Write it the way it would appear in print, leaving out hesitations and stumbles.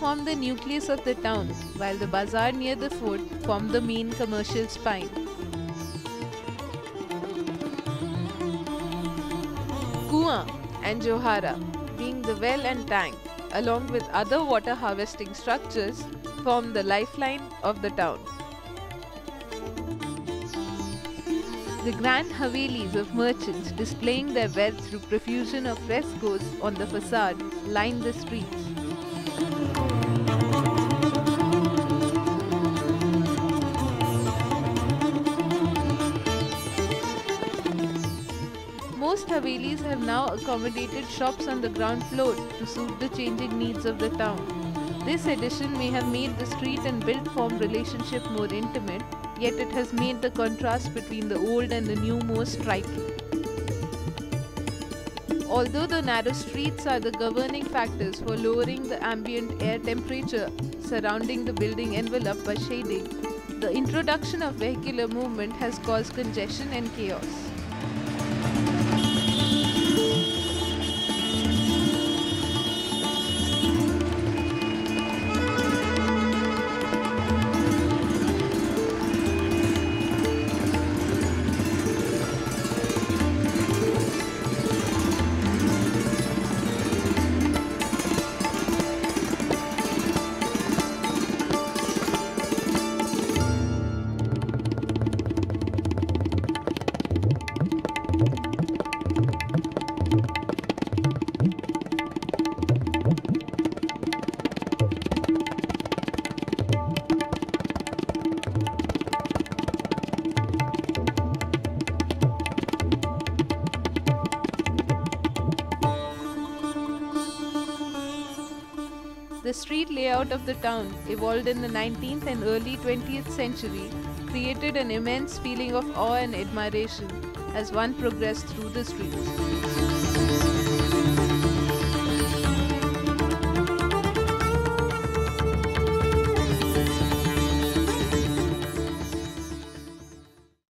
formed the nucleus of the town, while the bazaar near the fort formed the main commercial spine. Kuan and Johara, being the well and tank, along with other water harvesting structures, form the lifeline of the town. The grand Havelis of merchants displaying their wealth through profusion of frescoes on the facade line the streets. Most Havelis have now accommodated shops on the ground floor to suit the changing needs of the town. This addition may have made the street and built form relationship more intimate, yet it has made the contrast between the old and the new more striking. Although the narrow streets are the governing factors for lowering the ambient air temperature surrounding the building envelope by shading, the introduction of vehicular movement has caused congestion and chaos. The street layout of the town, evolved in the 19th and early 20th century, created an immense feeling of awe and admiration as one progressed through the streets.